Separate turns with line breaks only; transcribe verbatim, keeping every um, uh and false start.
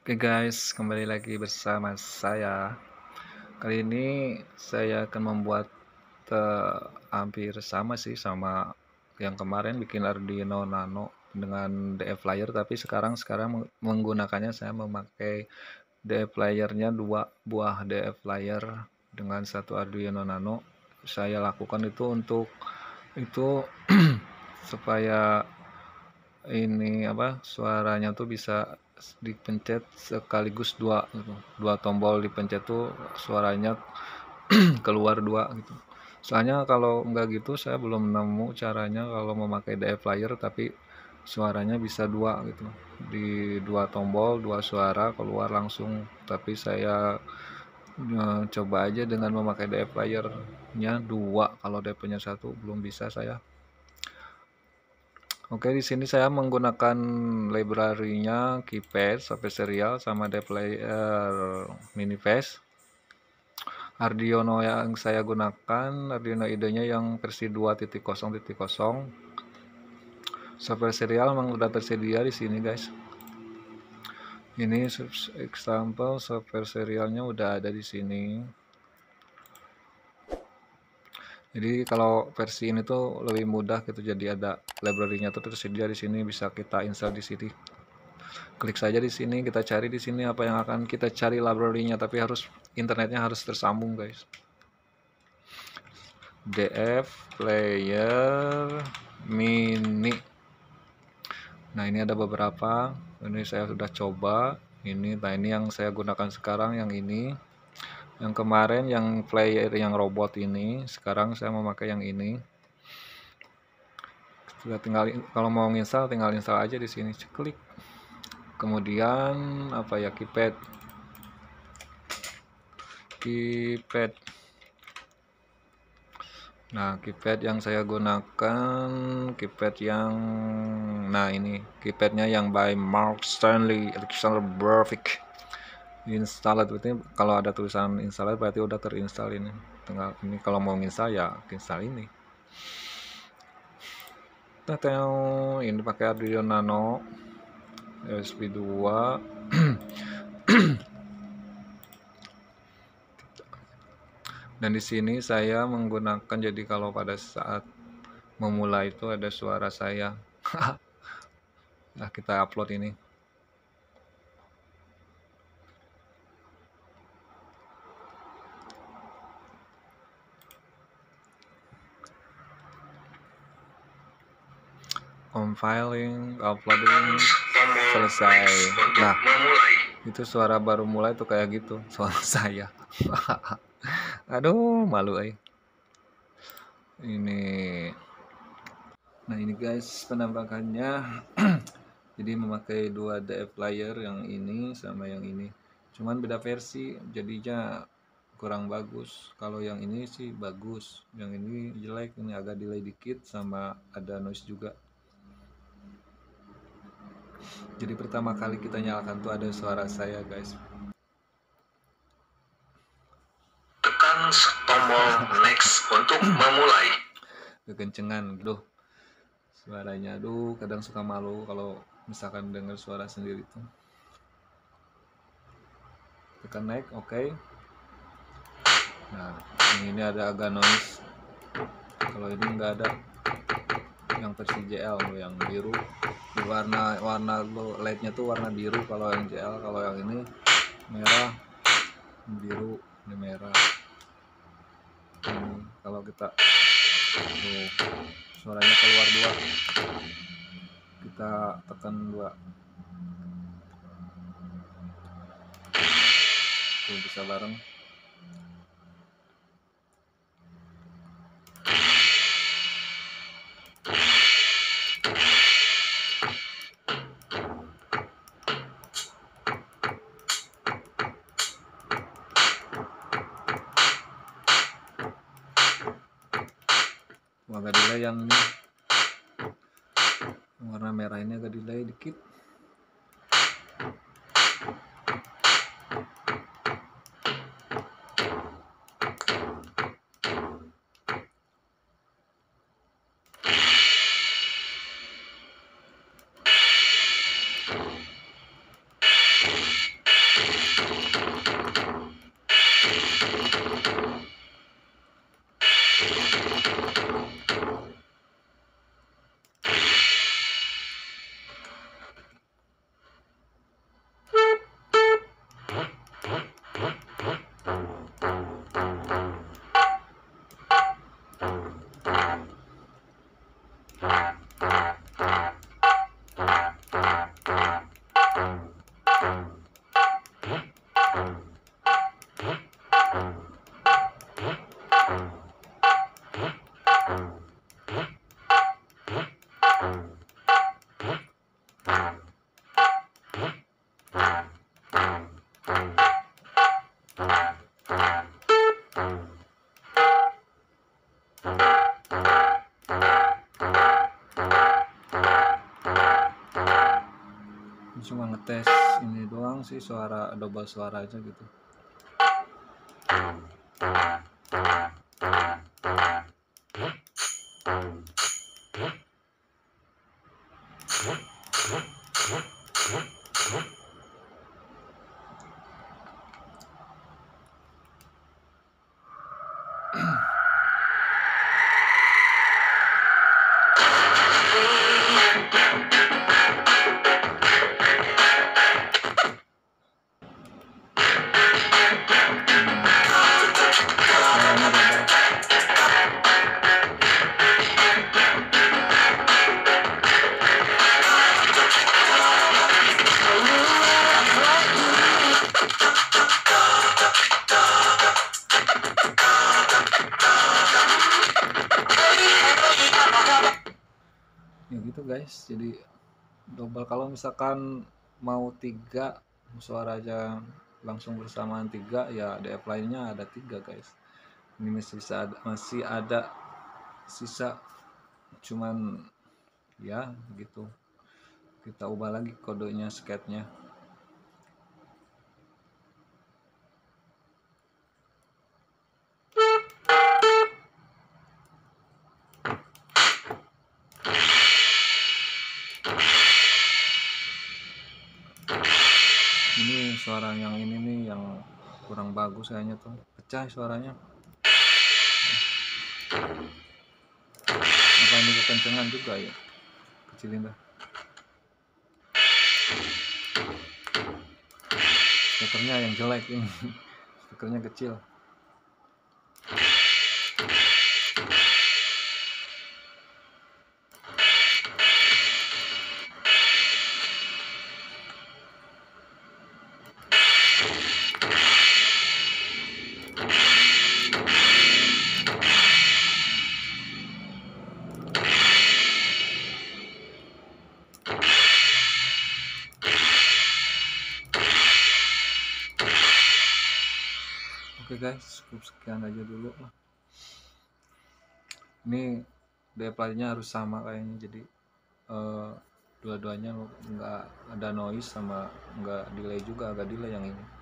Oke guys, kembali lagi bersama saya. Kali ini saya akan membuat eh, hampir sama sih sama yang kemarin bikin Arduino Nano dengan D E Flyer, tapi sekarang sekarang menggunakannya saya memakai D E Flyer-nya dua buah D E Flyer dengan satu Arduino Nano. Saya lakukan itu untuk itu supaya ini apa suaranya tuh bisa dipencet sekaligus dua gitu. Dua tombol dipencet tuh suaranya keluar dua gitu. Soalnya kalau nggak gitu saya belum nemu caranya kalau memakai D E Flyer tapi suaranya bisa dua gitu. Di dua tombol, dua suara keluar langsung. Tapi saya eh, coba aja dengan memakai D E Flyer-nya dua, kalau D P-nya satu belum bisa saya. Oke, di sini saya menggunakan library-nya KeyPad sampai serial sama dplayer Minifest. Arduino yang saya gunakan Arduino idenya yang versi dua titik nol titik nol. Software serial memang udah tersedia di sini, guys. Ini example software serialnya udah ada di sini. Jadi kalau versi ini tuh lebih mudah gitu, jadi ada library-nya tuh tersedia di sini, bisa kita install di sini. Klik saja di sini, kita cari di sini apa yang akan kita cari library-nya, tapi harus internetnya harus tersambung, guys. D F Player Mini. Nah, ini ada beberapa. Ini saya sudah coba. Ini, nah ini yang saya gunakan sekarang, yang ini. Yang kemarin yang player yang robot ini, sekarang saya memakai yang ini. Sudah tinggal kalau mau install tinggal install aja di sini, klik. Kemudian apa ya, keypad. Keypad. Nah, keypad yang saya gunakan keypad yang nah ini keypadnya yang by Mark Stanley Alexander Burfick. Installed berarti kalau ada tulisan installed berarti udah terinstall ini. Tinggal ini kalau mau install ya install ini. Nah, ini pakai Arduino Nano U S B dua. Dan di sini saya menggunakan, jadi kalau pada saat memulai itu ada suara saya. Nah, kita upload ini. Compiling, uploading, selesai. Nah, itu suara baru mulai tuh kayak gitu, suara saya. Aduh, malu eh. Ini. Nah, ini guys penampakannya. Jadi memakai dua D F Player, yang ini sama yang ini. Cuman beda versi, jadinya kurang bagus. Kalau yang ini sih bagus, yang ini jelek, ini agak delay dikit sama ada noise juga. Jadi pertama kali kita nyalakan tuh ada suara saya, guys.
Tekan tombol next untuk memulai.
Kekencengan, duh. Suaranya, aduh, kadang suka malu kalau misalkan dengar suara sendiri tuh. Tekan next, oke. Okay. Nah, ini ada agak noise. Kalau ini enggak ada. Yang versi J L loh, yang biru. Di warna warna lightnya tuh warna biru kalau yang J L, kalau yang ini merah, biru, ini merah. Ini kalau kita tuh suaranya keluar dua, kita tekan dua, tuh bisa bareng. Agak delay yang ini, warna merah ini agak delay dikit. cuma ngetes ini doang sih, suara double suara aja gitu. Suaranya double. Ya gitu guys, jadi double. Kalau misalkan mau tiga suara aja langsung bersamaan tiga, ya D F lainnya ada tiga guys. Ini masih sisa ada, masih ada sisa, cuman ya gitu, kita ubah lagi kodenya, sketnya. Ini suara yang ini nih yang kurang bagus kayaknya tuh, pecah suaranya. Apa ini kekencengan juga ya? Kecilin dah. Speakernya yang jelek ini. Speakernya kecil. Oke guys, cukup sekian aja dulu lah. Ini D F nya harus sama kayaknya, jadi uh, dua-duanya nggak ada noise sama nggak delay juga, agak delay yang ini.